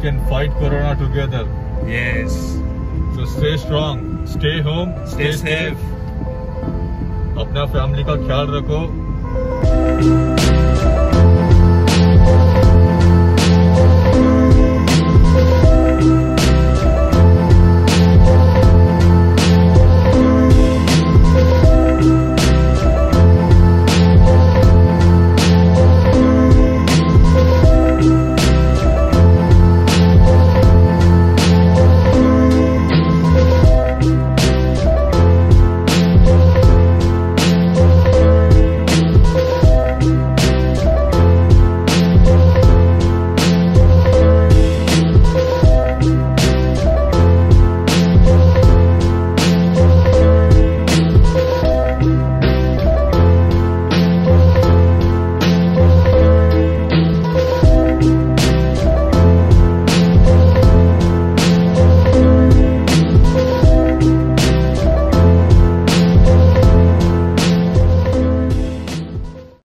can fight Corona together. Yes. So stay strong, stay home, Stay safe. अपना family का ख्याल रखो.